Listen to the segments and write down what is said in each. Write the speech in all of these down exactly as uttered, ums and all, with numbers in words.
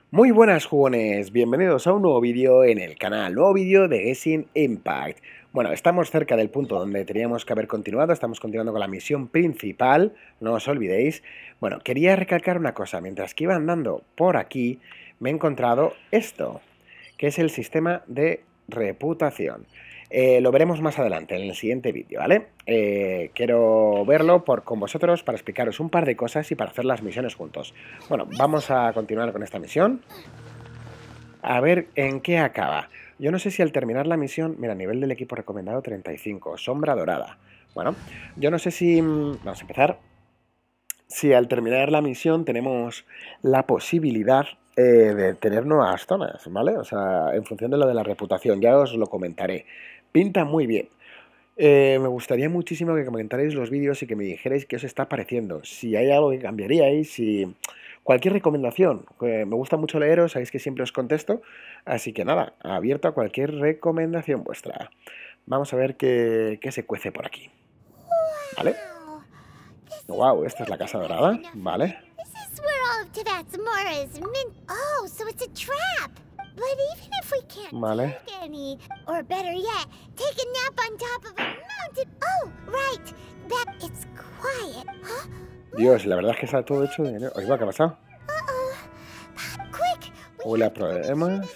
Muy buenas jugones, bienvenidos a un nuevo vídeo en el canal, nuevo vídeo de Genshin Impact. Bueno, estamos cerca del punto donde teníamos que haber continuado, estamos continuando con la misión principal, no os olvidéis. Bueno, quería recalcar una cosa, mientras que iba andando por aquí, me he encontrado esto, que es el sistema de reputación. Eh, lo veremos más adelante, en el siguiente vídeo, ¿vale? Eh, quiero verlo por, con vosotros para explicaros un par de cosas y para hacer las misiones juntos. Bueno, vamos a continuar con esta misión. A ver en qué acaba. Yo no sé si al terminar la misión... Mira, nivel del equipo recomendado treinta y cinco, sombra dorada. Bueno, yo no sé si... Vamos a empezar. Si al terminar la misión tenemos la posibilidad eh, de tener nuevas zonas, ¿vale? O sea, en función de lo de la reputación, ya os lo comentaré. Pinta muy bien. Eh, me gustaría muchísimo que comentarais los vídeos y que me dijerais qué os está pareciendo. Si hay algo que cambiaríais, si... Cualquier recomendación. Eh, me gusta mucho leeros, sabéis que siempre os contesto. Así que nada, abierto a cualquier recomendación vuestra. Vamos a ver qué, qué se cuece por aquí. ¿Vale? Wow, esta es la casa dorada. Vale. Vale. Dios, la verdad es que está todo hecho de dinero. Oye, ¿qué ha pasado? Huele a problemas.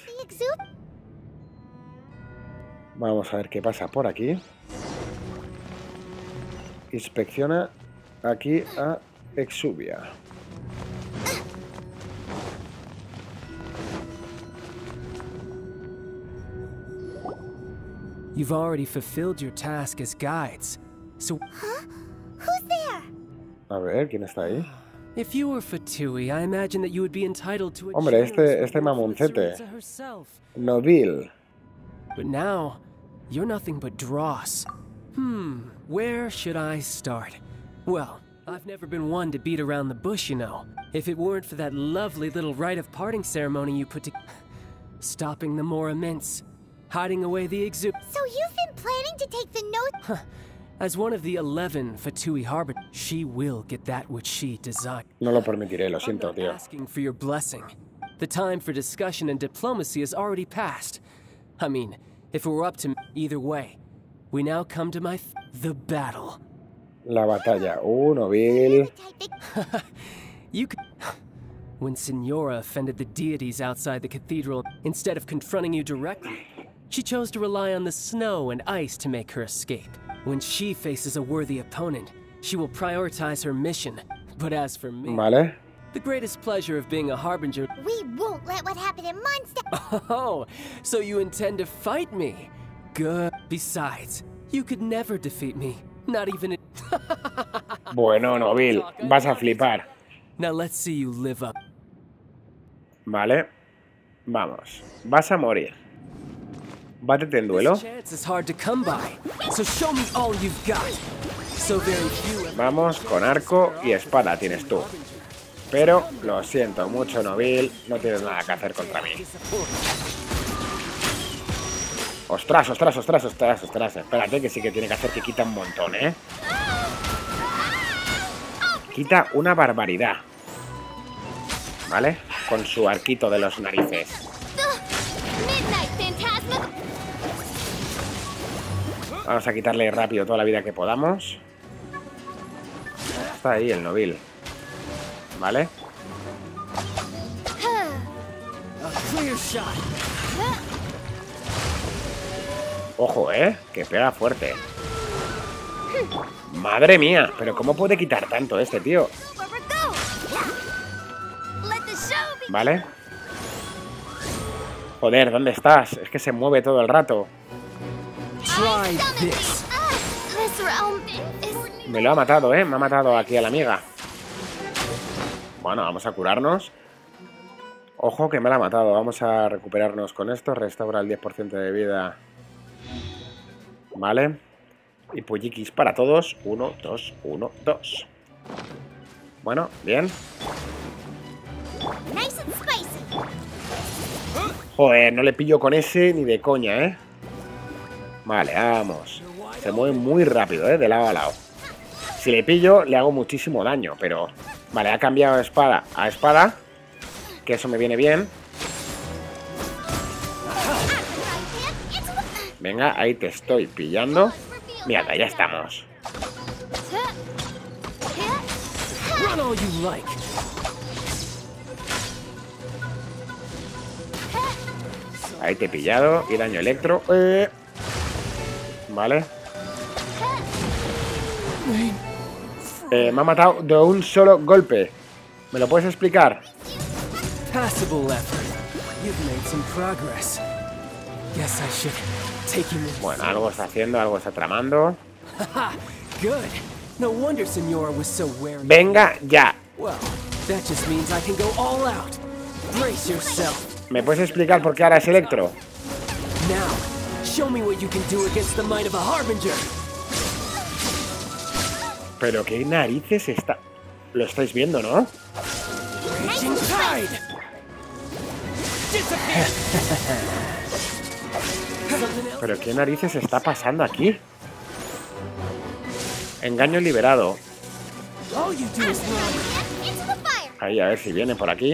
Vamos a ver qué pasa por aquí. Inspecciona aquí a Exuvia. You've already fulfilled your task as guides. So, huh? Who's there? A ver, ¿quién está ahí? If you were Fatui, I imagine that you would be entitled to a Hombre, este este mamoncete. Nobil. But now, you're nothing but dross. Hmm, where should I start? Well, I've never been one to beat around the bush, you know. If it weren't for that lovely little rite of parting ceremony you put to... Stopping the Mora mints. Hiding away the exu... So you've been planning to take the note... As one of the eleven Fatui Harbor, she will get that which she desired. No lo permitiré, lo siento, tío. Asking for your blessing. The time for discussion and diplomacy has already passed. I mean, if it were up to me, either way, we now come to my th the battle. La batalla. Uh, Nobil. You could... When Signora offended the deities outside the cathedral, instead of confronting you directly, she chose to rely on the snow and ice to make her escape. When she faces a worthy opponent, she will prioritize her mission. But as for me, vale. The greatest pleasure of being a harbinger... We won't let what happened in Mondstadt... Oh, so you intend to fight me? Good. Besides, you could never defeat me. Not even... Bueno, Nobil, vas a flipar. Now let's see you live up. Vale. Vamos. Vas a morir. Bátete en duelo. Vamos, con arco y espada tienes tú. Pero, lo siento mucho, Nobil, no tienes nada que hacer contra mí. Ostras, ostras, ostras, ostras, ostras. Espérate, que sí que tiene que hacer que quita un montón, ¿eh? Quita una barbaridad. ¿Vale? Con su arquito de los narices. Vamos a quitarle rápido toda la vida que podamos. Está ahí el Nobil. ¿Vale? Ojo, ¿eh? Que pega fuerte. ¡Madre mía! ¿Pero cómo puede quitar tanto este tío? ¿Vale? Joder, ¿dónde estás? Es que se mueve todo el rato. Me lo ha matado, ¿eh? Me ha matado aquí a la amiga. Bueno, vamos a curarnos. Ojo que me la ha matado. Vamos a recuperarnos con esto. Restaura el diez por ciento de vida. Vale. Y pulliquis para todos. Uno, dos, uno, dos. Bueno, bien. Joder, no le pillo con ese ni de coña, ¿eh? Vale, vamos. Se mueve muy rápido, ¿eh? De lado a lado. Si le pillo, le hago muchísimo daño, pero... Vale, ha cambiado de espada a espada, que eso me viene bien. Venga, ahí te estoy pillando. Mierda, ya estamos. Run all you like. Ahí te he pillado. Y daño electro. Eh. Vale. Eh, me ha matado de un solo golpe. ¿Me lo puedes explicar? Passable effort. You've made some progress. Guess I should take him in. Bueno, algo está haciendo, algo está tramando. Haha, good. No wonder Senora was so wary. Venga, ya. Well, that just means I can go all out. Brace yourself. ¿Me puedes explicar por qué ahora es electro? Now, show me what you can do against the might of a Harbinger. Pero qué narices está... Lo estáis viendo, ¿no? Raging Tide. Disappear. Something else? Pero qué narices está pasando aquí. Engaño liberado. All you do is run. Into the fire. Ahí, a ver si viene por aquí.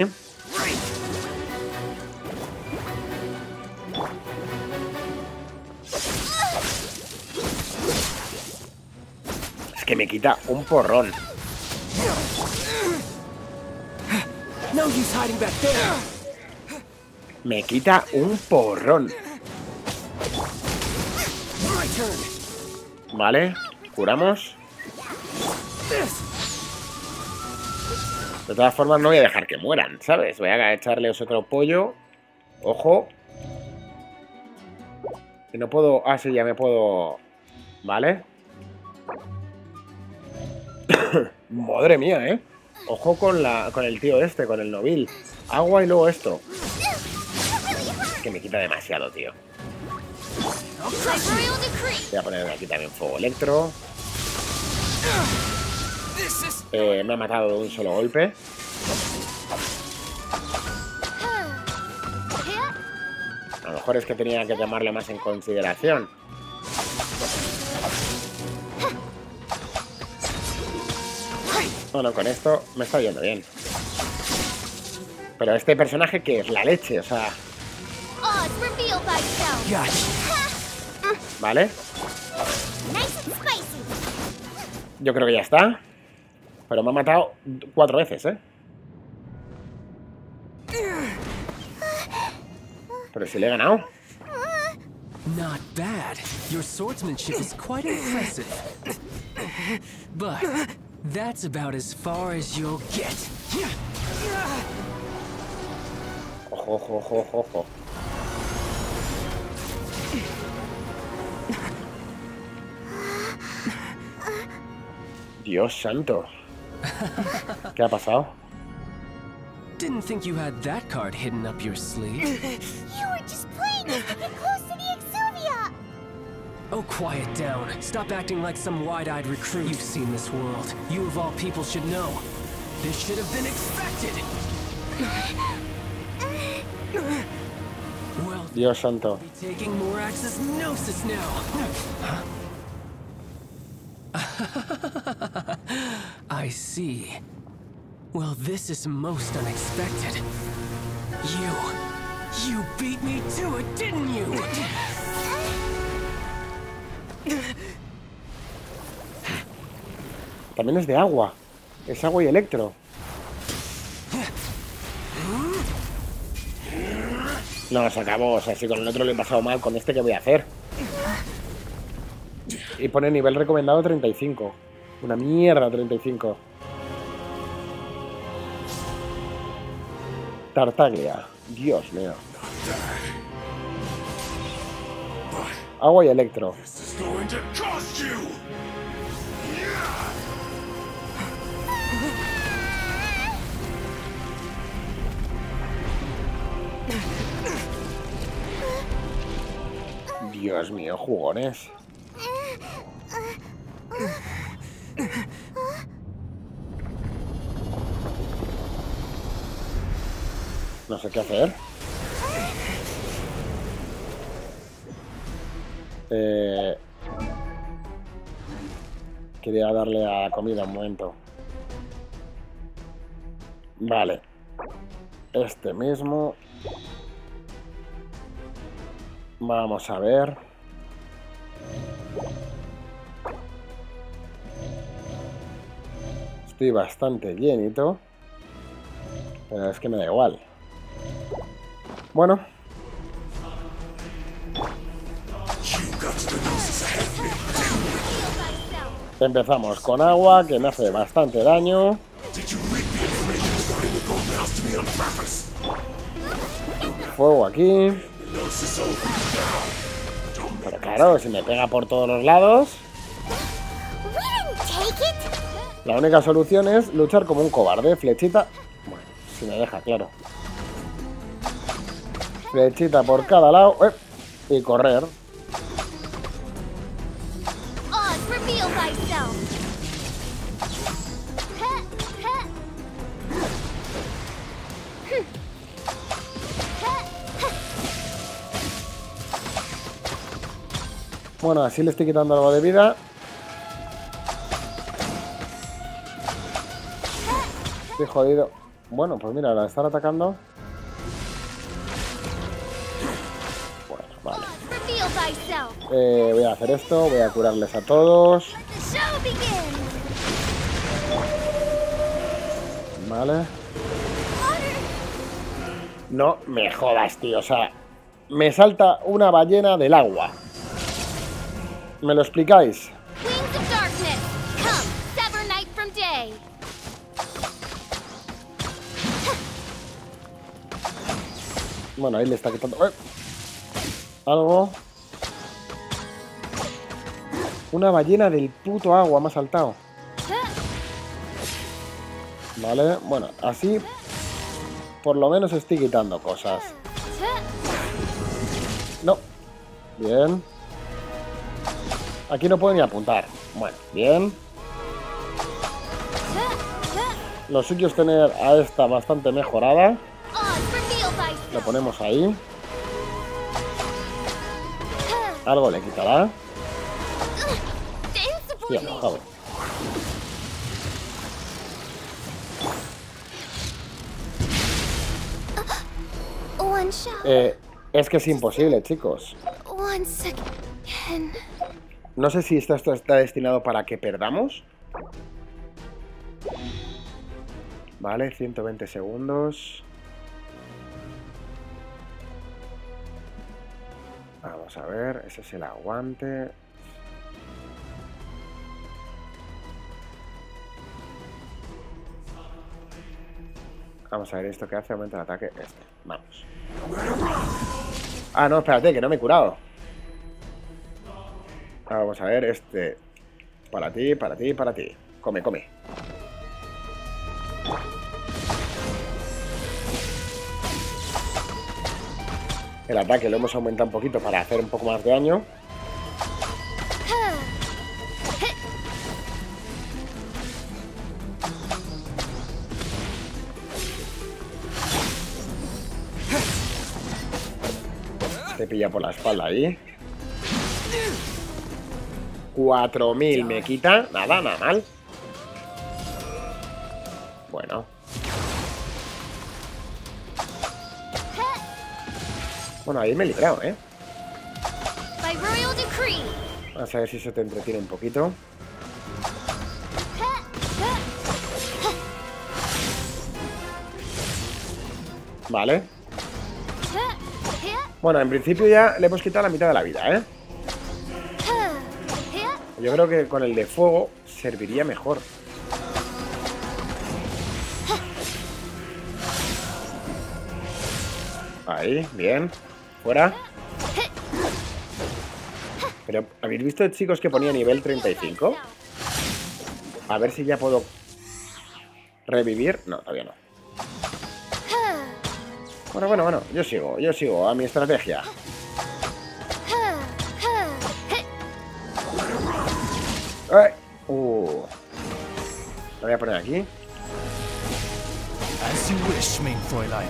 Es que me quita un porrón. No use hiding back there. Me quita un porrón. My turn. Vale, curamos. This. De todas formas no voy a dejar que mueran, ¿sabes? Voy a echarles otro pollo. Ojo. Que no puedo... Ah, sí, ya me puedo... Vale. Madre mía, ¿eh? Ojo con, la, con el tío este, con el Nobil. Agua y luego esto. Que me quita demasiado, tío. Voy a poner aquí también fuego electro. Eh, me ha matado de un solo golpe. A lo mejor es que tenía que tomarle más en consideración. Bueno, con esto me está yendo bien. Pero este personaje que es la leche, o sea... Vale. Yo creo que ya está. Pero me ha matado cuatro veces, ¿eh? Pero si le he ganado. Not bad. Your swordsmanship is quite impressive. But that's about as far as you'll get. Ojo, ojo, ojo, ojo, ojo. Dios santo. ¿Qué ha pasado? Didn't think you had that card hidden up your sleeve. You were just playing us to get close to the Exuvia. Oh, quiet down. Stop acting like some wide-eyed recruit. You've seen this world. You of all people should know. This should have been expected. Well, Dios santo. be taking more Axis Gnosis now. I see. Well, this is most unexpected. You... You beat me to it, didn't you? También es de agua. Es agua y electro. No, se acabó. O sea, si con el otro le he pasado mal, con este, ¿qué voy a hacer? Y pone nivel recomendado treinta y cinco. Una mierda, treinta y cinco. Tartaglia. Dios mío. Agua y electro. Dios mío, jugones. No sé qué hacer. Eh... Quería darle a la comida un momento. Vale. Este mismo. Vamos a ver. Estoy bastante llenito. Pero es que me da igual. Bueno. Empezamos con agua, que me hace bastante daño. Fuego aquí. Pero claro, si me pega por todos los lados. La única solución es luchar como un cobarde. Flechita. Bueno, si me deja, claro. Flechita por cada lado. ¡Eh! Y correr. Bueno, así le estoy quitando algo de vida. Estoy jodido. Bueno, pues mira, la están atacando. Bueno, vale. Eh, voy a hacer esto, voy a curarles a todos. Vale. No me jodas, tío. O sea, me salta una ballena del agua. ¿Me lo explicáis? Bueno, ahí le está quitando... ¡Eh! Algo. Una ballena del puto agua me ha saltado. Vale, bueno, así por lo menos estoy quitando cosas. No. Bien. Aquí no puedo ni apuntar. Bueno, bien. Lo suyo es tener a esta bastante mejorada. Lo ponemos ahí. Algo le quitará. Hostia, enojado. Eh, es que es imposible, chicos. No sé si esto, esto está destinado para que perdamos. Vale, ciento veinte segundos. Vamos a ver, ese es el aguante. Vamos a ver esto que hace, aumenta el ataque. Este, vamos. Ah, no, espérate, que no me he curado. Vamos a ver, este. Para ti, para ti, para ti. Come, come. El ataque lo hemos aumentado un poquito para hacer un poco más de daño. Te pilla por la espalda ahí. cuatro mil me quita. Nada, nada mal. Bueno. Bueno, ahí me he librado, ¿eh? Vamos a ver si se te entretiene un poquito. Vale. Bueno, en principio ya le hemos quitado la mitad de la vida, ¿eh? Yo creo que con el de fuego serviría mejor. Ahí, bien. Fuera. Pero, ¿habéis visto, chicos, que ponía nivel treinta y cinco? A ver si ya puedo revivir. No, todavía no. Bueno, bueno, bueno. Yo sigo, yo sigo a mi estrategia. ¡Ay! Uh. Lo voy a poner aquí. As you wish, mein Fräulein.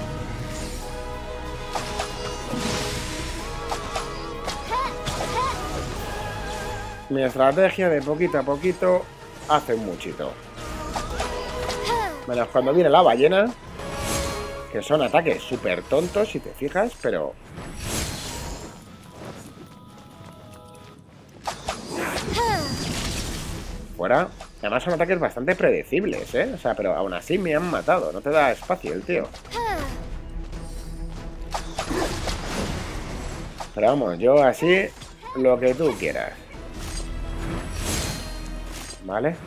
Mi estrategia de poquito a poquito hace un muchito. Menos cuando viene la ballena, que son ataques súper tontos, si te fijas, pero... Fuera. Además son ataques bastante predecibles, ¿eh? O sea, pero aún así me han matado. No te da espacio el tío. Pero vamos, yo así, lo que tú quieras. Vale.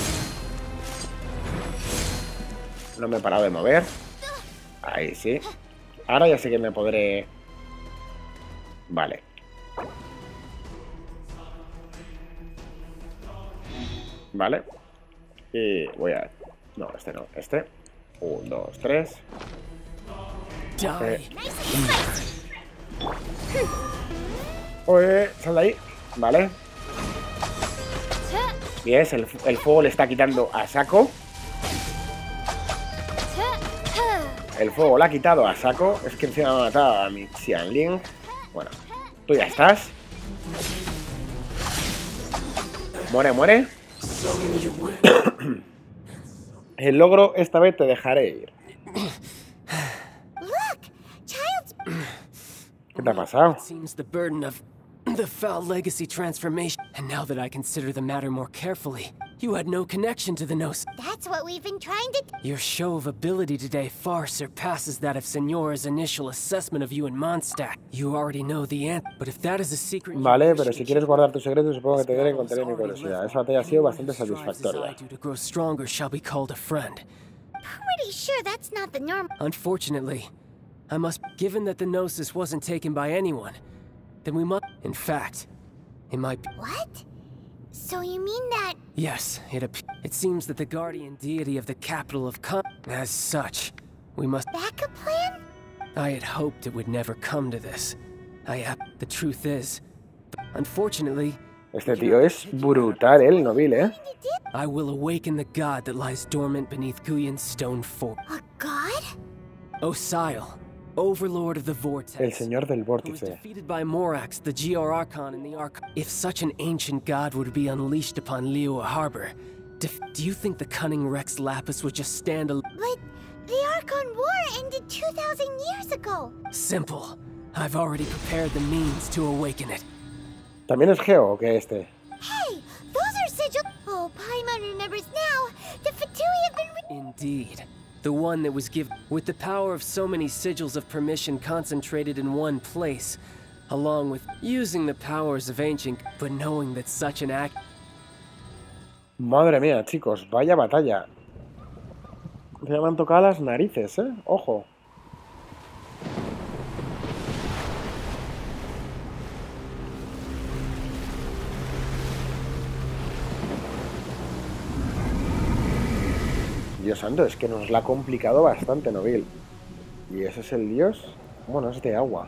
No me he parado de mover. Ahí sí. Ahora ya sé que me podré... Vale. Vale. Y voy a... No, este no. Este. Un, dos, tres. Eh. Oye, sal de ahí. Vale. Bien, el, el fuego le está quitando a saco. El fuego le ha quitado a saco. Es que encima me ha matado a mi Xianling. Bueno, tú ya estás. Muere, muere. El logro esta vez te dejaré ir. ¿Qué te ha pasado? The foul legacy transformation. And now that I consider the matter more carefully, you had no connection to the Gnosis. That's what we've been trying to... Your show of ability today far surpasses that of Señora's initial assessment of you and Mondstadt. You already know the answer, but if that is a secret... Vale, pero si quieres guardar tu secreto, supongo que te daré contaré mi curiosidad. Esa batalla ha sido bastante satisfactoria. To grow stronger shall be called a friend. Pretty sure that's not the norm. Unfortunately, I must... Given that the Gnosis wasn't taken by anyone, then we must... In fact, it might be... What? So you mean that... Yes, it it seems that the guardian deity of the capital of Con... As such, we must... Backup plan? I had hoped it would never come to this. I have... The truth is... Unfortunately... Este tío es brutal, el Novil, ¿eh? I will awaken the god that lies dormant beneath Guyon's stone fort. A god? Osial. Overlord of the Vortex. El señor del Who was vórtice. defeated by Morax, the G R Archon in the Arch. If such an ancient god were to be unleashed upon Liyue Harbor, def do you think the cunning Rex Lapis would just stand al- But the Archon War ended two thousand years ago. Simple. I've already prepared the means to awaken it. ¿También es Geo o qué este? Hey, those are sigils. Oh, Paimon remembers now. The Fatui have been... Re Indeed. The one that was given with the power of so many sigils of permission concentrated in one place, along with using the powers of ancient, but knowing that such an act... Madre mía, chicos, vaya batalla. Ya me han tocado las narices, ¿eh? Ojo. Dios santo, es que nos la ha complicado bastante, Novil. ¿Y ese es el dios? Bueno, es de agua.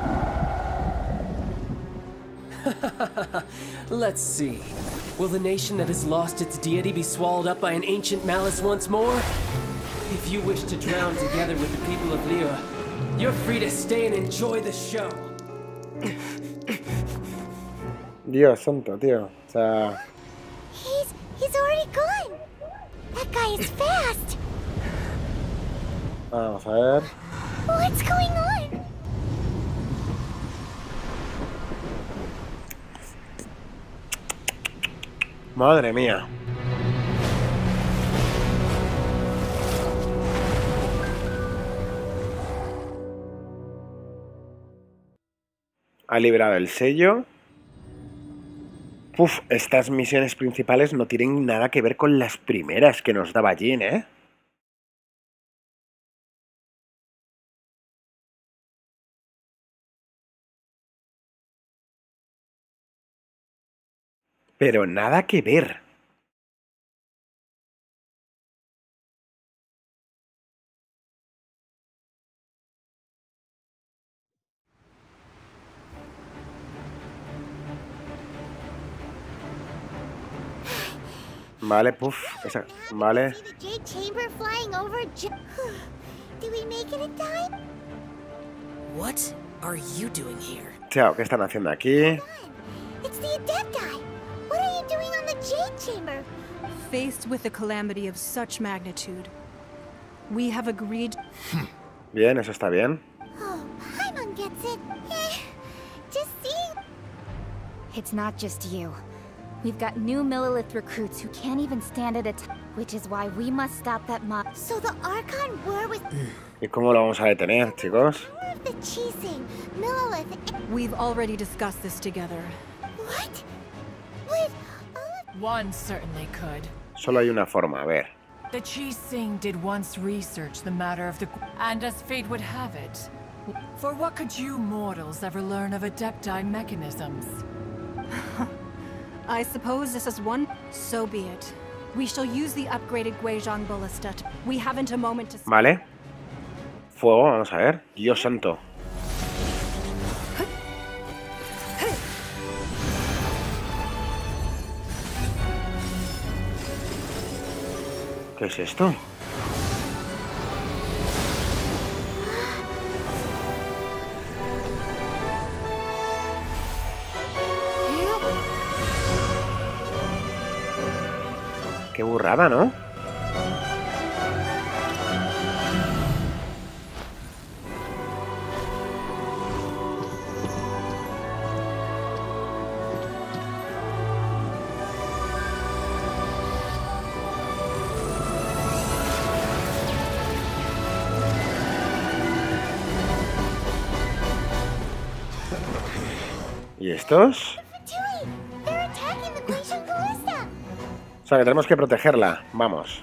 Let's see. Will the nation that has lost its deity be swallowed up by an ancient malice once more? If you wish to drown together with the people of Liyue, you're free to stay and enjoy the show. Dios santo, tío. O sea... He's... he's already gone. That guy is fast. Vamos a ver. What's going on? Madre mía. Ha liberado el sello. Uf, estas misiones principales no tienen nada que ver con las primeras que nos daba Jin, ¿eh? Pero nada que ver. Vale, puff, esa, vale. Jade Chamber flying over. Did we make it in time? What are you doing here? Chao, ¿qué están haciendo aquí? It's the Adepti. What are you doing on the Jade Chamber? Faced with a calamity of such magnitude, we have agreed. Bien, eso está bien. Oh, Paimon gets it. Eh, just seeing. It's not just you. We've got new Millilith recruits who can't even stand at a time, which is why we must stop that mob. So the Archon war with ¿Y cómo lo vamos a detener, chicos? the Chising, Millilith. We've already discussed this together. What? But all of One certainly could. Solo hay una forma, a ver. The Chising did once research the matter of the... And as fate would have it, for what could you mortals ever learn of Adepti mechanisms? I suppose this is one. So be it. We shall use the upgraded Guizhong Ballista. to- We haven't a moment to... Vale. Fuego, vamos a ver. Dios santo. ¿Qué es esto? Qué burrada, ¿no? ¿Y estos? Fatui! They're attacking the Guizhong Ballista! O sea, que tenemos que protegerla. Vamos.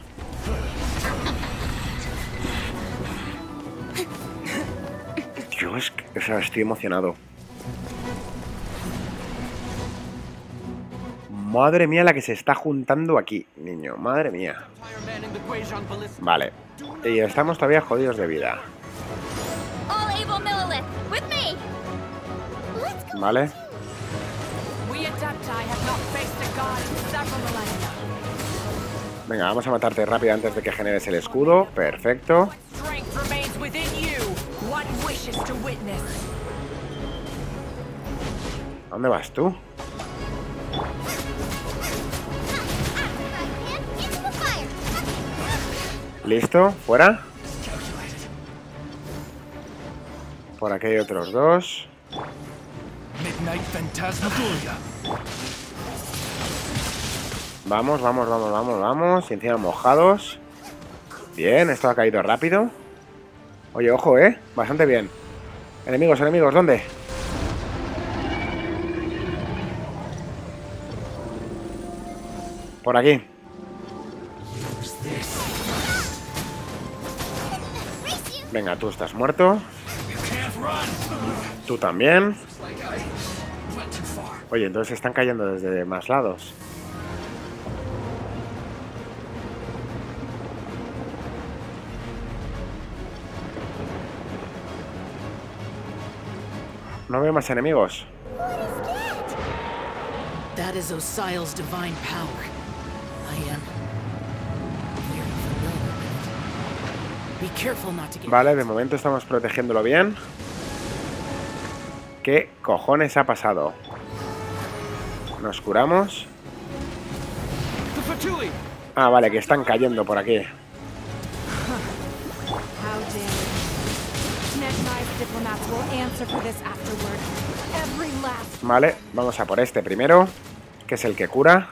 Dios, o sea, estoy emocionado. Madre mía la que se está juntando aquí, niño. Madre mía. Vale. Y estamos todavía jodidos de vida. All able Millilith, with me! Let's go! Vale. We Adepti have not faced a god in several millennia. Venga, vamos a matarte rápido antes de que generes el escudo. Perfecto. Strength remains within you. One wishes to witness. ¿A dónde vas tú? Into the fire! Listo, fuera. Por aquí hay otros dos. Midnight Phantasmagoria. Vamos, vamos, vamos, vamos, vamos. Y encima mojados. Bien, esto ha caído rápido. Oye, ojo, ¿eh? Bastante bien. Enemigos, enemigos, ¿dónde? Por aquí. Venga, tú estás muerto. Tú también. Oye, entonces están cayendo desde más lados. No veo más enemigos. That is Osial's divine power. I am very familiar with it. Be careful not to get... Vale, de momento estamos protegiéndolo bien. ¿Qué cojones ha pasado? Nos curamos. The Fatui! Ah, vale, que están cayendo por aquí. How dare you. Mechanized diplomats will answer for this afterward. Every last... Vale, vamos a por este primero, que es el que cura.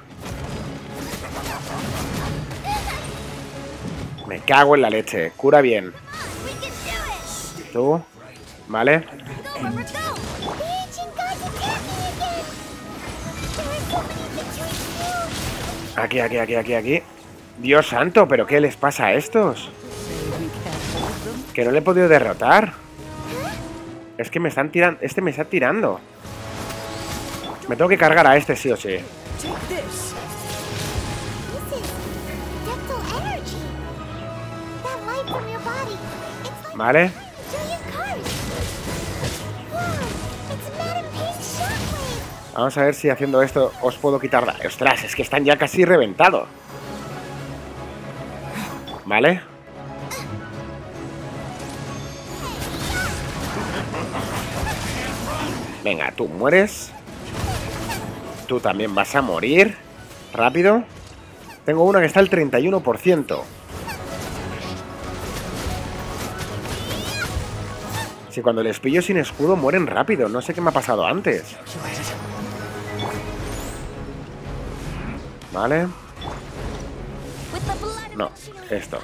Me cago en la leche, cura bien. We can do it! Tú, vale. Go, Robert, go! The ancient gods attacking again! There are so many Fatui too! Aquí, aquí, aquí, aquí, aquí. Dios santo, ¿pero qué les pasa a estos? Que no le he podido derrotar. Es que me están tirando... Este me está tirando. Me tengo que cargar a este sí o sí. Take this. This is Adeptal energy! That light from your body, it's like Vale. Julian Cards! Wow! It's Madame Ping's shockwave! Vamos a ver si haciendo esto os puedo quitar... la- ¡Ostras! Es que están ya casi reventados. Vale. Venga, tú mueres. Tú también vas a morir. Rápido. Tengo una que está al treinta y uno por ciento. Si cuando les pillo sin escudo mueren rápido. No sé qué me ha pasado antes. Vale. No, esto.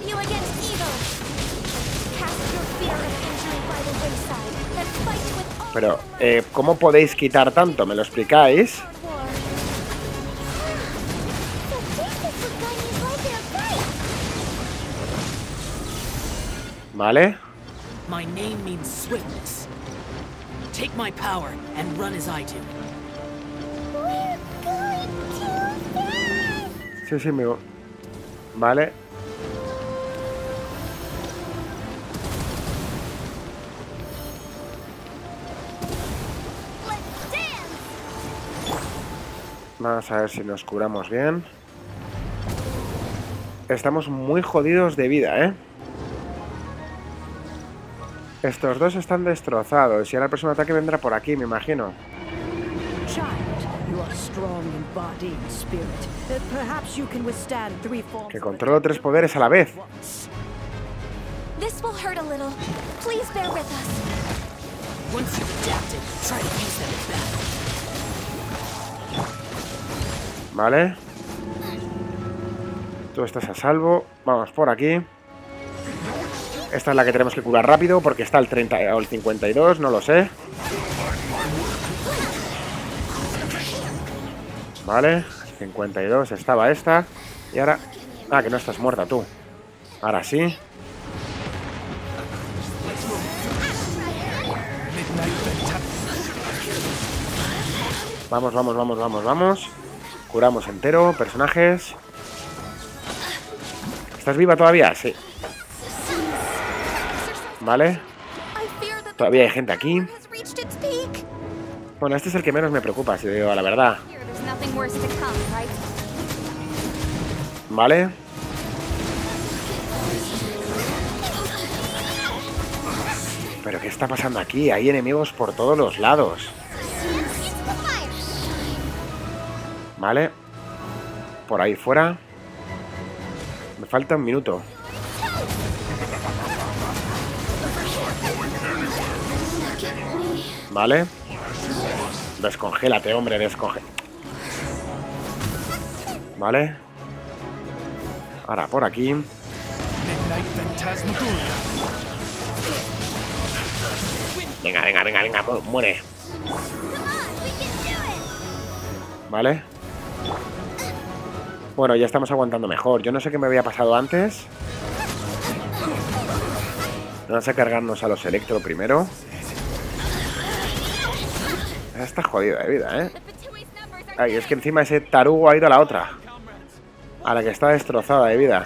Pero, eh, ¿cómo podéis quitar tanto? ¿Me lo explicáis? Vale. My name means swiftness. Take my power and run as I do. Sí, sí, amigo. Vale. Vamos a ver si nos curamos bien. Estamos muy jodidos de vida, ¿eh? Estos dos están destrozados y ahora el próximo ataque vendrá por aquí, me imagino. Que controlo tres poderes a la vez. Vale. Tú estás a salvo. Vamos por aquí. Esta es la que tenemos que curar rápido porque está el treinta o el cincuenta y dos, no lo sé. Vale, cincuenta y dos estaba esta. Y ahora... Ah, que no estás muerta tú. Ahora sí. Vamos, vamos, vamos, vamos, vamos. Curamos entero, personajes. ¿Estás viva todavía? Sí. Vale. Todavía hay gente aquí. Bueno, este es el que menos me preocupa, si digo la verdad. Vale. ¿Pero qué está pasando aquí? Hay enemigos por todos los lados. Vale. Por ahí fuera. Me falta un minuto. Vale. Descongélate, hombre, descongélate. Vale. Ahora, por aquí. Venga, venga, venga, venga, muere. Vale. Bueno, ya estamos aguantando mejor. Yo no sé qué me había pasado antes. Vamos a cargarnos a los Electro primero. Está jodida de vida, ¿eh? Ay, es que encima ese tarugo ha ido a la otra. A la que está destrozada de vida.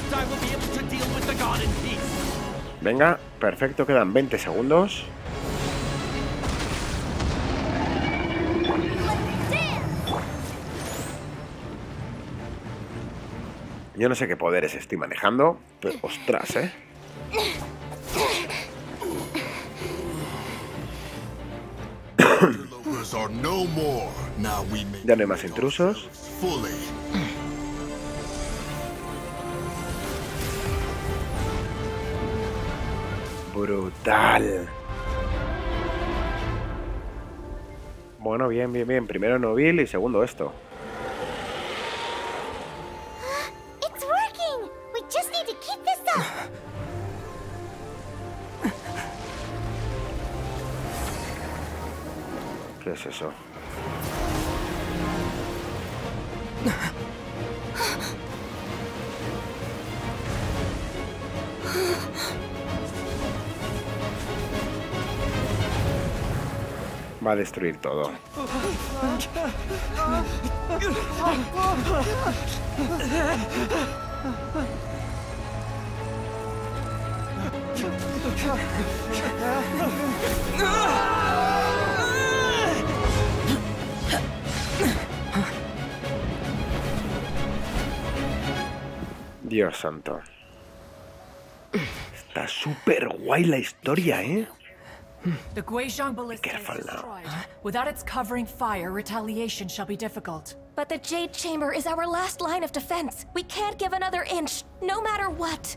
Venga, perfecto, quedan veinte segundos. Yo no sé qué poderes estoy manejando, pero ostras, ¿eh? Ya no hay más intrusos. Brutal. Bueno, bien, bien, bien. Primero Noville y segundo esto. ¿Qué es eso? Va a destruir todo. Dios santo. Está súper guay la historia, ¿eh? The Guizhong Ballista is destroyed. Without its covering fire, retaliation shall be difficult. But the Jade Chamber is our last line of defense. We can't give another inch, no matter what.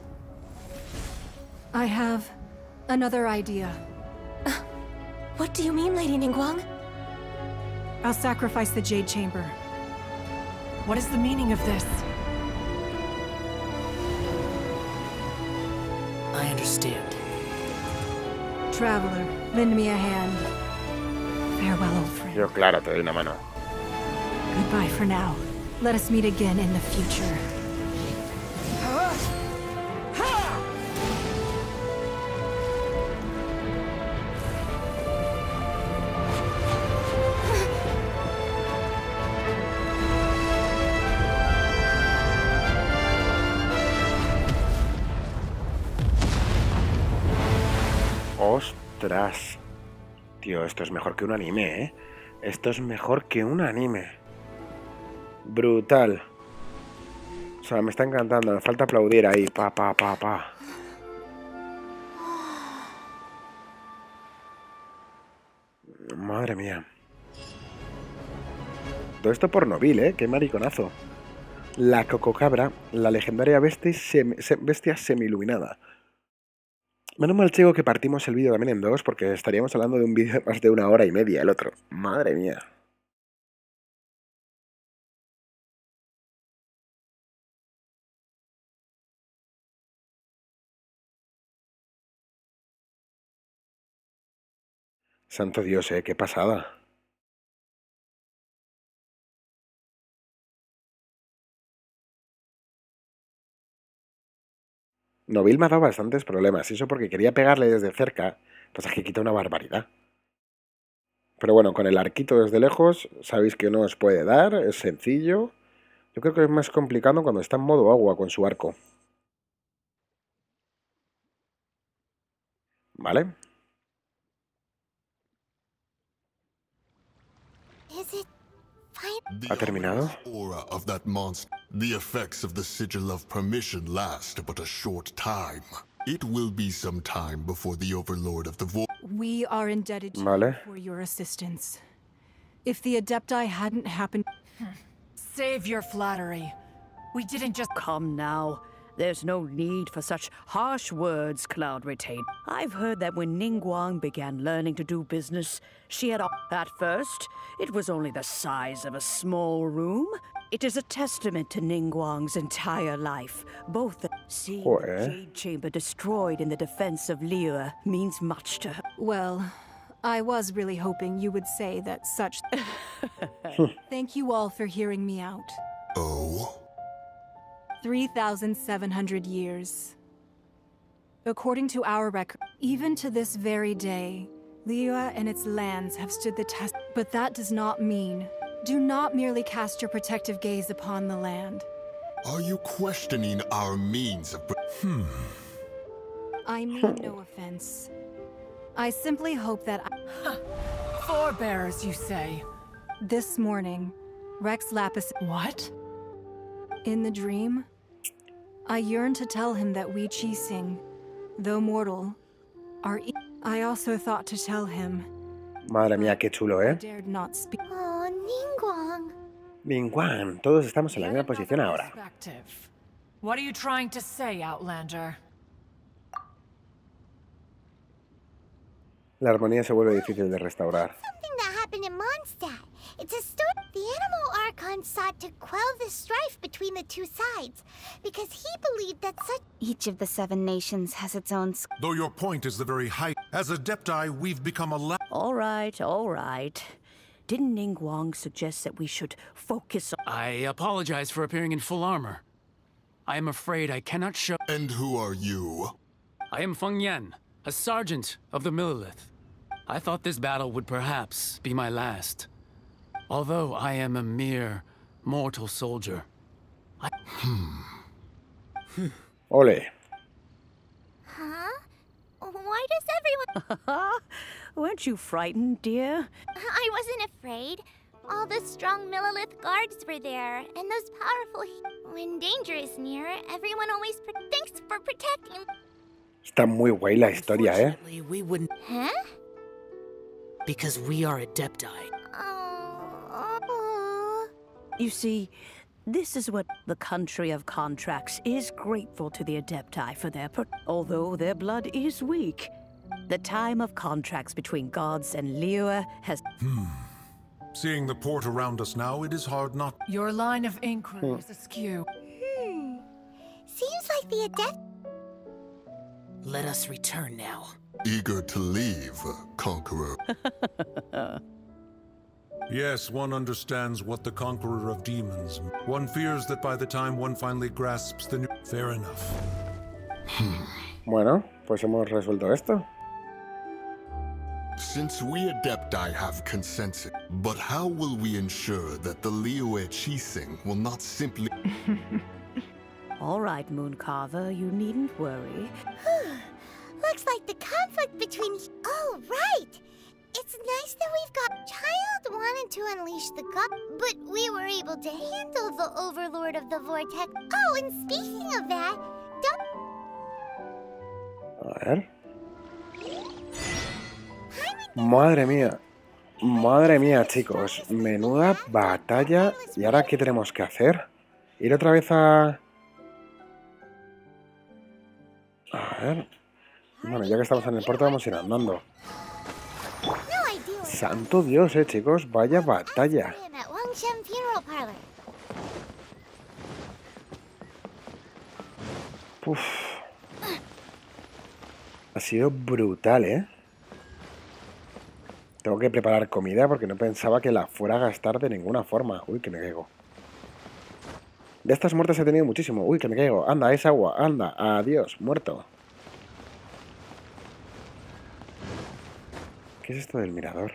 I have another idea. Uh, what do you mean, Lady Ningguang? I'll sacrifice the Jade Chamber. What is the meaning of this? I understand. Traveler, lend me a hand. Farewell, old friend. Yo, claro, te doy una mano. Goodbye for now. Let us meet again in the future. Ostras. Tío, esto es mejor que un anime, ¿eh? Esto es mejor que un anime. Brutal. O sea, me está encantando. Me falta aplaudir ahí. Pa, pa, pa, pa. Madre mía. Todo esto por Novil, ¿eh? Qué mariconazo. La cococabra, la legendaria bestia, sem bestia semi-iluminada. Menos mal, chico, que partimos el vídeo también en dos, porque estaríamos hablando de un vídeo de más de una hora y media el otro. Madre mía. Santo Dios, ¿eh? Qué pasada. Novil me ha dado bastantes problemas, y eso porque quería pegarle desde cerca, pues es que quita una barbaridad. Pero bueno, con el arquito desde lejos, sabéis que no os puede dar, es sencillo. Yo creo que es más complicado cuando está en modo agua con su arco. ¿Vale? ¿Ha terminado? Aura of that monster. The effects of the sigil of permission last but a short time. It will be some time before the overlord of the void. We are indebted to Vale. you for your assistance. If the Adepti hadn't happened... Save your flattery. We didn't just... Come now. There's no need for such harsh words, Cloud Retain. I've heard that when Ningguang began learning to do business, she had... At first, it was only the size of a small room. It is a testament to Ningguang's entire life. Both the... Seeing the Joder. Jade Chamber destroyed in the defense of Liyue means much to her. Well, I was really hoping you would say that such... Thank you all for hearing me out. Oh? three thousand seven hundred years. According to our record, even to this very day, Liyue and its lands have stood the test. But that does not mean, do not merely cast your protective gaze upon the land. Are you questioning our means of... Hmm. I mean no offense. I simply hope that I Forebearers, you say? This morning, Rex Lapis... What? In the dream, I yearned to tell him that we Qixing, though mortal, are... E I also thought to tell him... Madre mía, qué chulo, I ¿eh? dared not speak. Oh, Ningguang. Ningguang, todos estamos en la misma posición ahora. Perspective. What are you trying to say, Outlander? La armonía se vuelve difícil de restaurar. Something that happened in Mondstadt. It's a story. The Animal Archon sought to quell the strife between the two sides, because he believed that such... Each of the seven nations has its own... Though your point is the very height. As Adepti, we've become a la- All right, all right. Didn't Ningguang suggest that we should focus on... I apologize for appearing in full armor. I am afraid I cannot show... And who are you? I am Feng Yan, a sergeant of the Millelith. I thought this battle would perhaps be my last. Although I am a mere mortal soldier. I... Ole. Huh? Why does everyone... Weren't you frightened, dear? I wasn't afraid. All the strong Millelith guards were there, and those powerful... he- When danger is near, everyone always... Pro Thanks for protecting... Está muy guay la historia, ¿eh? Unfortunately, we wouldn't... Huh? Because we are Adepti. Oh, oh. You see, this is what the country of contracts is grateful to the Adepti for their... Pro although their blood is weak. The time of contracts between gods and Liyue has... Seeing the port around us now, it is hard not. Your line of inquiry is askew. Hmm. Seems like the adept. Let us return now. Eager to leave, Conqueror. Yes, one understands what the Conqueror of Demons. One fears that by the time one finally grasps the new... Fair enough. Bueno, pues hemos resuelto esto. Since we Adepti have consented, but how will we ensure that the Liyue Qixing will not simply... All right, Mooncarver, you needn't worry. Looks like the conflict between... Oh, right! It's nice that we've got... Child wanted to unleash the god, but we were able to handle the Overlord of the Vortex. Oh, and speaking of that, don't... A ver. Madre mía. Madre mía, chicos. Menuda batalla. ¿Y ahora qué tenemos que hacer? Ir otra vez a... A ver... Bueno, ya que estamos en el puerto vamos a ir andando. Santo Dios, eh, chicos. Vaya batalla. Uf. Ha sido brutal, ¿eh? Tengo que preparar comida porque no pensaba que la fuera a gastar de ninguna forma. Uy, que me caigo. De estas muertes he tenido muchísimo. Uy, que me caigo. Anda, es agua. Anda. Adiós. Muerto. ¿Qué es esto del mirador?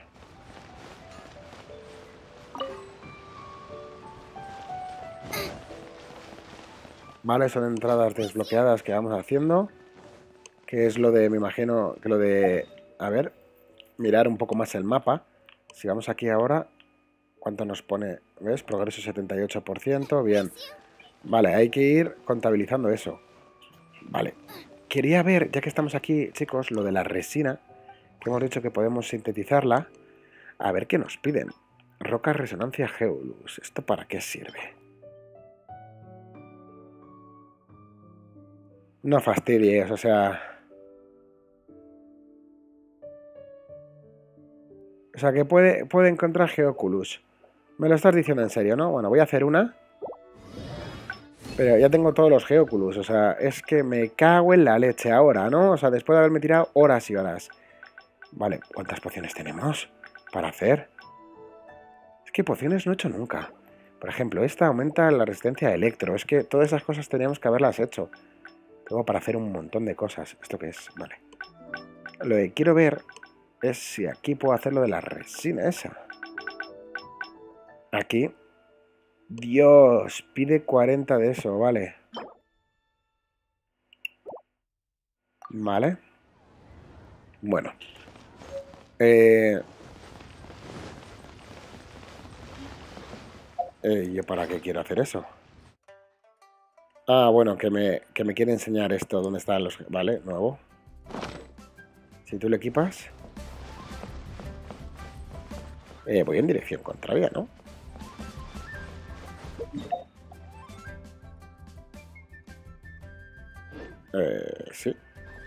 Vale, son entradas desbloqueadas que vamos haciendo. Que es lo de, me imagino, que lo de... A ver, mirar un poco más el mapa. Si vamos aquí ahora, ¿cuánto nos pone? ¿Ves? Progreso setenta y ocho por ciento. Bien. Vale, hay que ir contabilizando eso. Vale. Quería ver, ya que estamos aquí, chicos, lo de la resina. Que hemos dicho que podemos sintetizarla. A ver qué nos piden. Roca resonancia Geolus. ¿Esto para qué sirve? No fastidies, o sea... O sea que puede, puede encontrar Geoculus. Me lo estás diciendo en serio, ¿no? Bueno, voy a hacer una. Pero ya tengo todos los Geoculus. O sea, es que me cago en la leche ahora, ¿no? O sea, después de haberme tirado horas y horas. Vale, ¿cuántas pociones tenemos para hacer? Es que pociones no he hecho nunca. Por ejemplo, esta aumenta la resistencia a electro. Es que todas esas cosas teníamos que haberlas hecho. Tengo para hacer un montón de cosas. ¿Esto qué es? Vale. Lo que quiero ver es si aquí puedo hacer lo de la resina esa. Aquí. Dios, pide cuarenta de eso, vale. Vale. Bueno. Eh... Eh, ¿yo para qué quiero hacer eso? Ah, bueno, que me, que me quiere enseñar esto. ¿Dónde están los...? Vale, nuevo. Si tú lo equipas... Eh, voy en dirección contraria, ¿no? Eh, sí.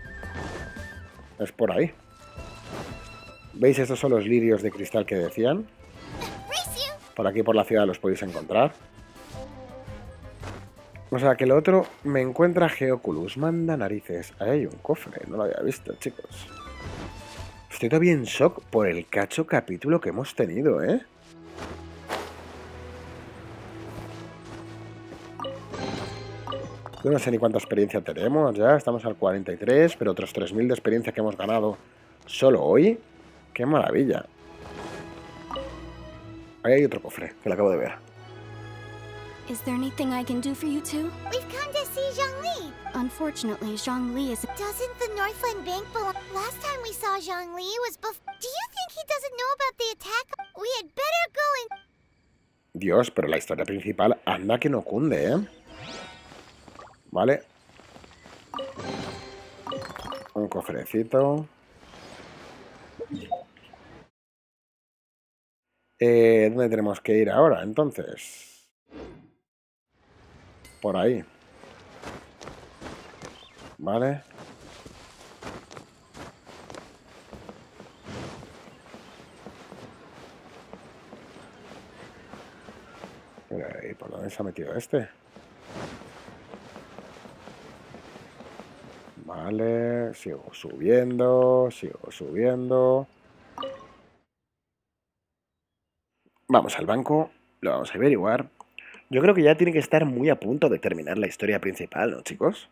Es por ahí. ¿Veis? Estos son los lirios de cristal que decían. Por aquí por la ciudad los podéis encontrar. O sea que lo otro me encuentra Geoculus. Manda narices. Ahí hay un cofre. No lo había visto, chicos. Estoy todavía en shock por el cacho capítulo que hemos tenido, ¿eh? Yo no sé ni cuánta experiencia tenemos ya. Estamos al cuarenta y tres, pero otros tres mil de experiencia que hemos ganado solo hoy. ¡Qué maravilla! Ahí hay otro cofre, que lo acabo de ver. Is there anything I can do for you two? We've come to see Zhongli. Unfortunately, Zhongli is... Doesn't the Northland Bank belong... Last time we saw Zhongli was before... Do you think he doesn't know about the attack? We had better go and... Dios, pero la historia principal anda que no cunde, ¿eh? Vale. Un cofrecito. Eh, ¿dónde tenemos que ir ahora, entonces? Por ahí. Vale. ¿Y por dónde se ha metido este? Vale, sigo subiendo, sigo subiendo. Vamos al banco, lo vamos a averiguar. Yo creo que ya tiene que estar muy a punto de terminar la historia principal, ¿no, chicos?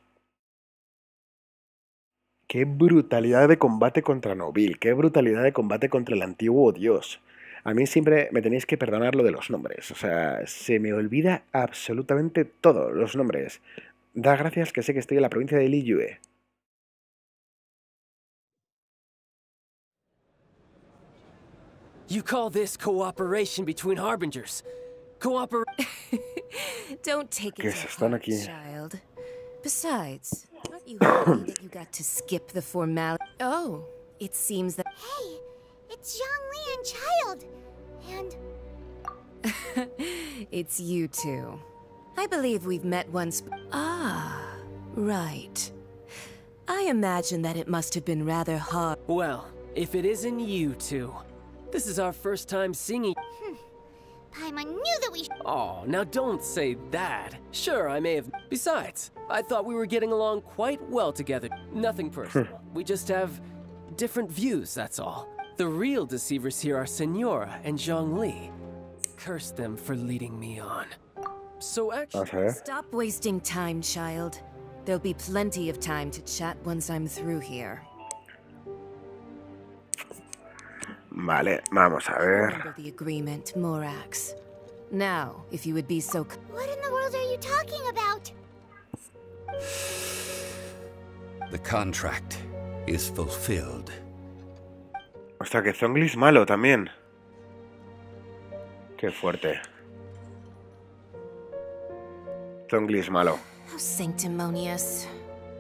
Qué brutalidad de combate contra Noville, qué brutalidad de combate contra el antiguo dios. A mí siempre me tenéis que perdonar lo de los nombres, o sea, se me olvida absolutamente todo, los nombres. Da gracias que sé que estoy en la provincia de Liyue. You call this cooperation between harbingers? Cooper. Don't take it ¿Qué to es? Están heart, aquí. child. Besides, aren't you happy that you got to skip the formality? Oh, it seems that. Hey, it's Zhongli and Child. And it's you two. I believe we've met once. Ah, right. I imagine that it must have been rather hard. Well, if it isn't you two, this is our first time singing. Paimon knew that we sh Oh, now don't say that. Sure, I may have. Besides, I thought we were getting along quite well together. Nothing personal. We just have different views, that's all. The real deceivers here are Senora and Zhongli. Curse them for leading me on. So actually... Okay. Stop wasting time, child. There'll be plenty of time to chat once I'm through here. Vale, vamos a ver. Remember the agreement, Morax. Now, if you would be so... What in the world are you talking about? The contract is fulfilled. O sea que Zhongli es malo también. Qué fuerte. Zhongli es malo. How sanctimonious.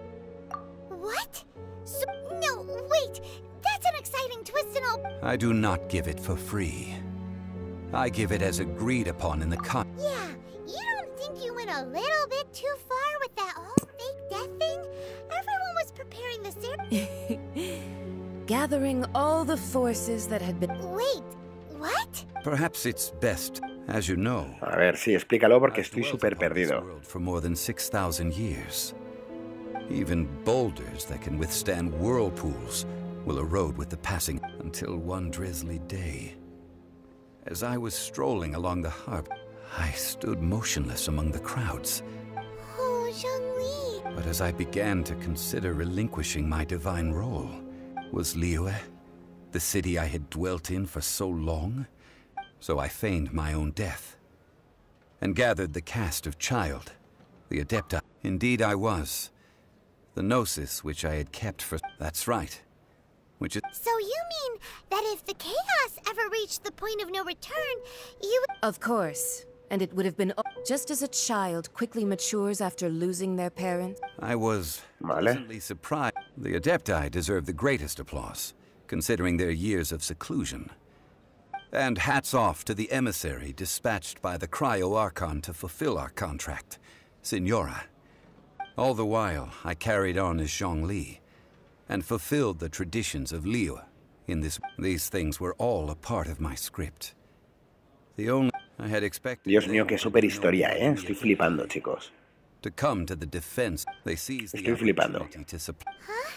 What? So, no, wait. That's an exciting twist and all. I do not give it for free. I give it as agreed upon in the con- Yeah, you don't think you went a little bit too far with that whole fake death thing? Everyone was preparing the ceremony. Gathering all the forces that had been... Wait, what? Perhaps it's best, as you know. A ver, sí, explícalo porque estoy súper perdido. For more than six thousand years. Even boulders that can withstand whirlpools will erode with the passing until one drizzly day. As I was strolling along the harbor, I stood motionless among the crowds. Oh, Zhongli. But as I began to consider relinquishing my divine role, was Liyue the city I had dwelt in for so long? So I feigned my own death and gathered the cast of Child, the Adepti. Indeed I was. The Gnosis which I had kept for... That's right. Which is... So you mean that if the chaos ever reached the point of no return, you would... Of course. And it would have been... Just as a child quickly matures after losing their parent. I was pleasantly surprised. The Adepti deserve the greatest applause, considering their years of seclusion. And hats off to the emissary dispatched by the Cryo-Archon to fulfill our contract, Senora. All the while, I carried on as Zhongli, and fulfilled the traditions of Liyue in this... These things were all a part of my script. The only... I had expected... Dios mío, qué super historia, ¿eh? Estoy flipando, chicos. To come to the defense, they seized the Estoy flipando. opportunity to supply...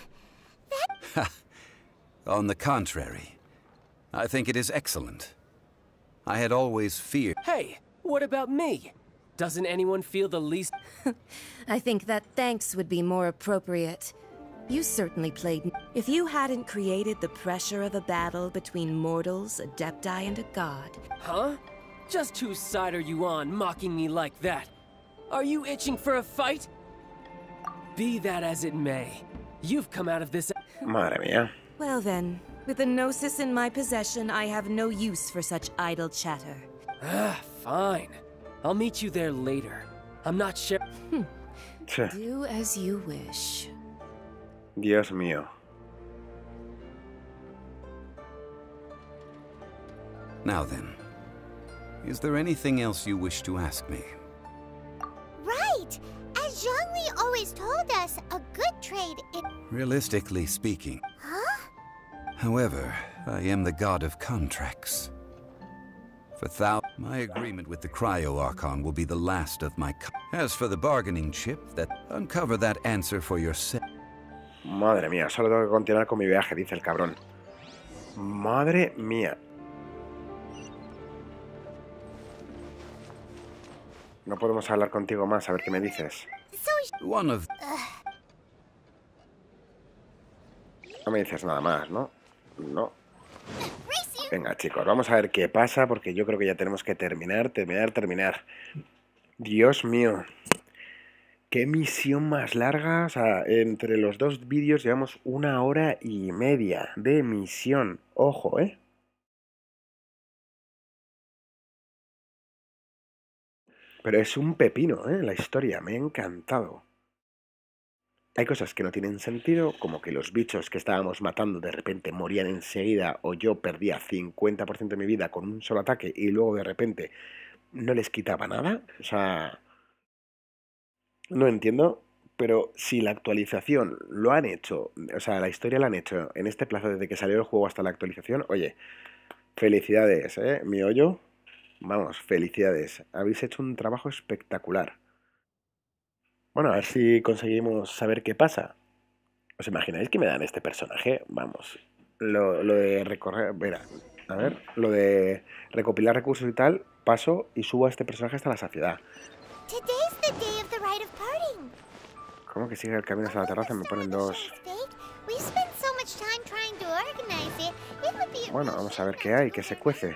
Huh? On the contrary, I think it is excellent. I had always feared... Hey, what about me? Doesn't anyone feel the least... I think that thanks would be more appropriate. You certainly played... If you hadn't created the pressure of a battle between mortals, Adepti, and a god... Huh? Just whose side are you on, mocking me like that? Are you itching for a fight? Be that as it may, you've come out of this... Madre mía. Well then, with the Gnosis in my possession, I have no use for such idle chatter. Ah, fine. I'll meet you there later. I'm not sure... Hmm. Do as you wish. Dios mío. Now then, is there anything else you wish to ask me? Right! As Zhongli always told us, a good trade in... Realistically speaking. Huh? However, I am the god of contracts. For thou... My agreement with the Cryo Archon will be the last of my... As for the bargaining chip, that uncover that answer for yourself. Madre mía, solo tengo que continuar con mi viaje, dice el cabrón. Madre mía. No podemos hablar contigo más, a ver qué me dices. One of... No me dices nada más, ¿no? No. Venga, chicos, vamos a ver qué pasa, porque yo creo que ya tenemos que terminar, terminar, terminar. Dios mío. Qué misión más larga. O sea, entre los dos vídeos llevamos una hora y media de misión. Ojo, ¿eh? Pero es un pepino, ¿eh? La historia, me ha encantado. Hay cosas que no tienen sentido, como que los bichos que estábamos matando de repente morían enseguida, o yo perdía cincuenta por ciento de mi vida con un solo ataque y luego de repente no les quitaba nada. O sea, no entiendo, pero si la actualización lo han hecho, o sea, la historia la han hecho en este plazo desde que salió el juego hasta la actualización, oye, felicidades, ¿eh? Mi hoyo, vamos, felicidades. Habéis hecho un trabajo espectacular. Bueno, a ver si conseguimos saber qué pasa. ¿Os imagináis que me dan este personaje? Vamos, lo, lo de recorrer... Mira, a ver, lo de recopilar recursos y tal, paso y subo a este personaje hasta la saciedad. ¿Cómo que sigue el camino hasta la terraza? Me ponen dos... Bueno, vamos a ver qué hay, qué se cuece.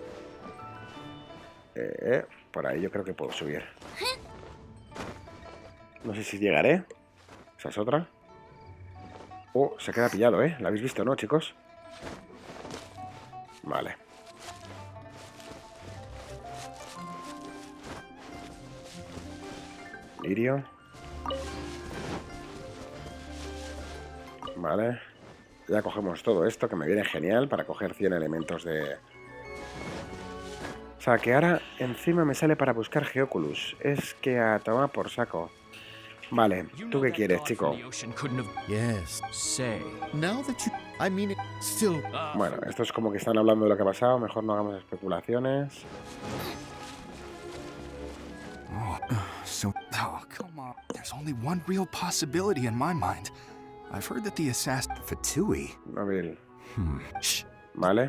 Eh, por ahí yo creo que puedo subir. No sé si llegaré. Esa es otra. Oh, se queda pillado, ¿eh? ¿La habéis visto, no, chicos? Vale. Lirio. Vale. Ya cogemos todo esto, que me viene genial para coger cien elementos de... O sea, que ahora encima me sale para buscar Geoculus. Es que a tomar por saco. Vale, ¿tú qué quieres, chico? Bueno, esto es como que están hablando de lo que ha pasado. Mejor no hagamos especulaciones. Oh, so, oh, come on. There's only one real possibility in my mind. I've heard that the assassin Fatui. Nabil. Hmm. Vale.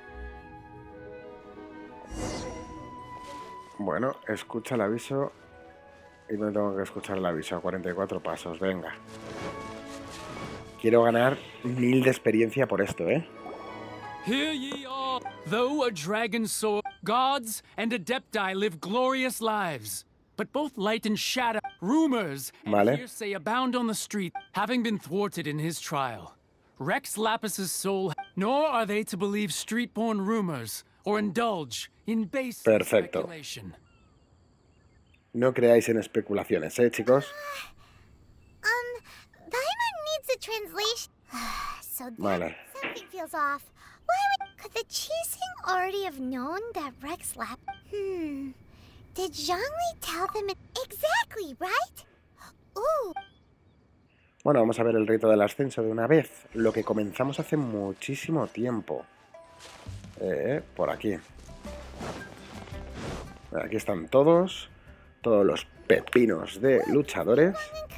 Bueno, escucha el aviso. Y me tengo que escuchar el aviso a cuarenta y cuatro pasos, venga. Quiero ganar mil de experiencia por esto, ¿eh? Here ye are, though a dragon soar, gods and Adepti live glorious lives. But both light and shadow, rumors and vale. hearsay abound on the street, having been thwarted in his trial. Rex Lapis's soul, nor are they to believe street-born rumors or indulge in base Perfecto. speculation. No creáis en especulaciones, ¿eh, chicos? Um, Daimon needs a translation. So that vale. something feels off. Why would... Could the Qixing already have known that Rex Lap... Hmm... Did Zhongli tell them... Exactly, right? Ooh. Bueno, vamos a ver el rito del ascenso de una vez. Lo que comenzamos hace muchísimo tiempo. Eh, por aquí. Aquí están todos. Todos los pepinos de luchadores.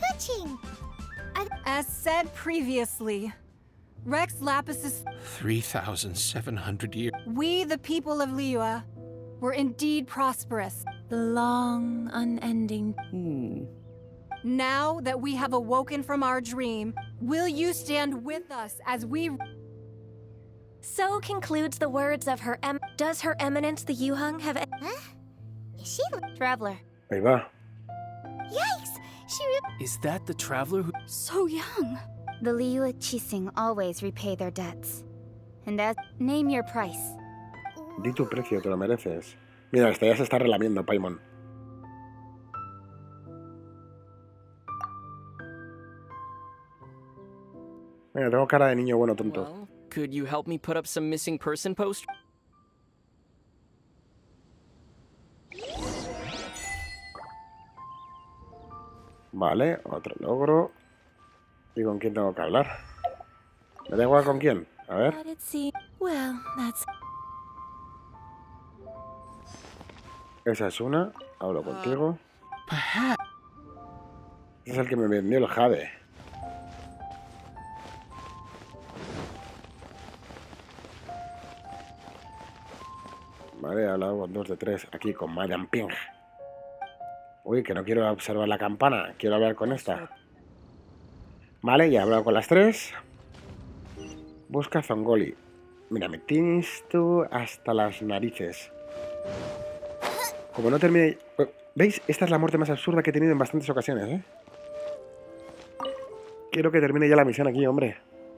As said previously, Rex Lapis's three thousand seven hundred years. We, the people of Liyue, were indeed prosperous. The long, unending... Hmm. Now that we have awoken from our dream, will you stand with us as we... So concludes the words of her em... Does Her Eminence the Yuheng have... Huh? Is she... Traveler. Ahí va. Yikes! She... Is that the traveler who... So young. The Liyue Qixing always repay their debts. And as... Name your price. Di tu precio, te lo mereces. Mira, esta ya se está relamiendo, Paimon. Mira, tengo cara de niño bueno tonto. Well, could you help me put up some missing person post? Vale, otro logro. ¿Y con quién tengo que hablar? Me da igual con quién. A ver. Well, that's... Esa es una. Hablo contigo. Ese es el que me vendió el jade. Vale, he hablado con dos de tres. Aquí con Madame Ping. Uy, que no quiero observar la campana. Quiero hablar con esta. Vale, ya he hablado con las tres. Busca Zongoli. Mira, me tienes tú hasta las narices. Como no termine... ¿Veis? Esta es la muerte más absurda que he tenido en bastantes ocasiones, ¿eh? Quiero que termine ya la misión aquí, hombre.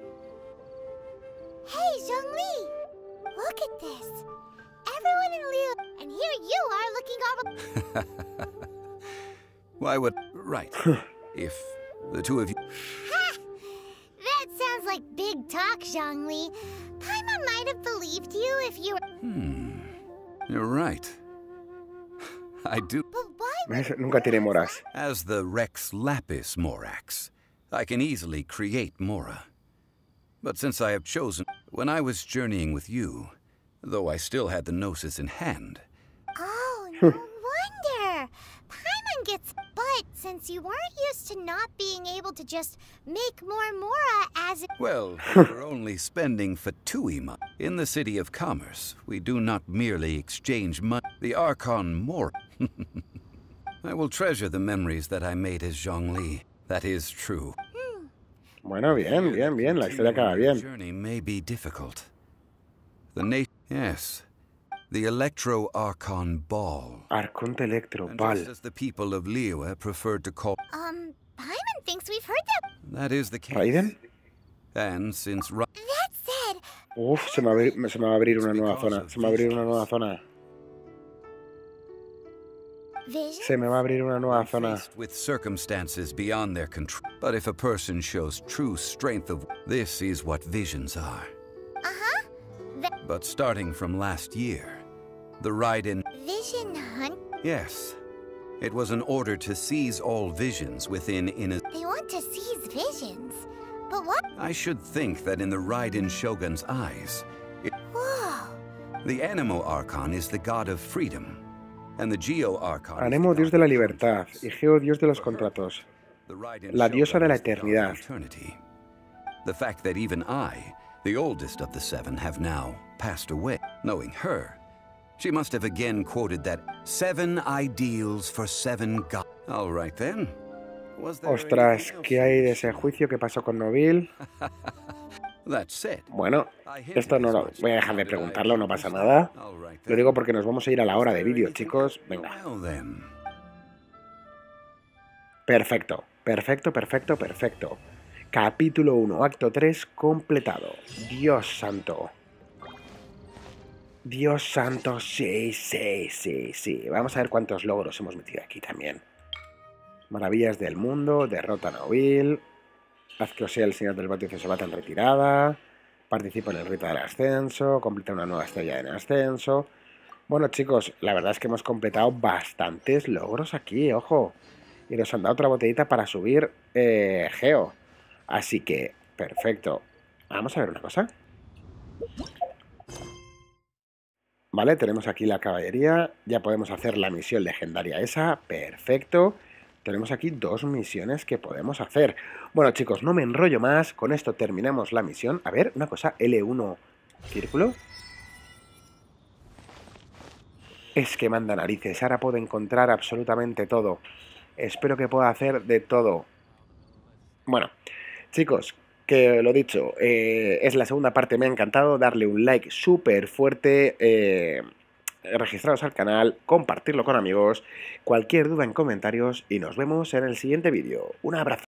Hey, Zhongli! Look at this. Everyone in Liu, and here you are looking all... Why would... Right. If the two of you... Ha! That sounds like big talk, Zhongli. Paimon might have believed you if you were... Hmm. You're right. I do. But why... Nunca tiene moras. As the Rex Lapis Morax, I can easily create Mora. But since I have chosen... When I was journeying with you, though I still had the Gnosis in hand... Oh, no wonder. Paimon gets... But since you weren't used to not being able to just make more Mora as... It... Well, we're only spending Fatuima. In the City of Commerce, we do not merely exchange money. The Archon Mora... I will treasure the memories that I made as Zhongli. That is true. Bueno, bien, bien, bien. La historia acaba bien. The journey may be difficult. The nat... Yes. The Electro Archon Ball. Arconte Electro And Ball. just as the people of Liyue preferred to call... Um, Paimon thinks we've heard that... That is the case. ¿Raiden? And since... Ra- That said... Uf, se me, va a abrir, se me va a abrir una nueva zona. Se me va a abrir una nueva zona. Vision? Se me va a abrir una nueva zona. Faced with circumstances beyond their control. But if a person shows true strength of... This is what visions are. Uh-huh. The But starting from last year, the Raiden... Vision Hunt... Yes. It was an order to seize all visions within in a... They want to seize visions. But what... I should think that in the Raiden Shogun's eyes, it... Whoa. The Anemo Archon is the god of freedom, and the Geo Archon is Anemo, the dios god de la of libertad, y Geo, dios de los contratos. The Raiden La diosa de la Shogun is the god of eternidad. eternity. The fact that even I, the oldest of the seven, have now passed away. Knowing her, she must have again quoted that seven ideals for seven gods. All right then. Was there Ostras, anything ¿qué hay de ese juicio que pasó con Noville? else? That said, Bueno, esto no lo voy a dejar de preguntarlo, no pasa nada. all right Lo then. digo porque nos vamos a ir a la hora de vídeo, chicos. Venga. Well then. Perfecto, perfecto, perfecto, perfecto. Capítulo uno, acto tres, completado. Dios santo. Dios santo, sí, sí, sí, sí. Vamos a ver cuántos logros hemos metido aquí también. Maravillas del mundo, derrota a Noville, haz que Osea el señor del Vaticio se bata en retirada, participa en el rito del ascenso, completa una nueva estrella en ascenso. Bueno, chicos, la verdad es que hemos completado bastantes logros aquí, ojo. Y nos han dado otra botellita para subir eh, Geo. Así que, perfecto. Vamos a ver una cosa. Vale, tenemos aquí la caballería. Ya podemos hacer la misión legendaria esa. Perfecto. Tenemos aquí dos misiones que podemos hacer. Bueno, chicos, no me enrollo más. Con esto terminamos la misión. A ver, una cosa. L uno, círculo. Es que manda narices. Ahora puedo encontrar absolutamente todo. Espero que pueda hacer de todo. Bueno, chicos, que lo dicho, eh, es la segunda parte, me ha encantado. Darle un like súper fuerte, eh, registraros al canal, compartirlo con amigos, cualquier duda en comentarios y nos vemos en el siguiente vídeo. Un abrazo.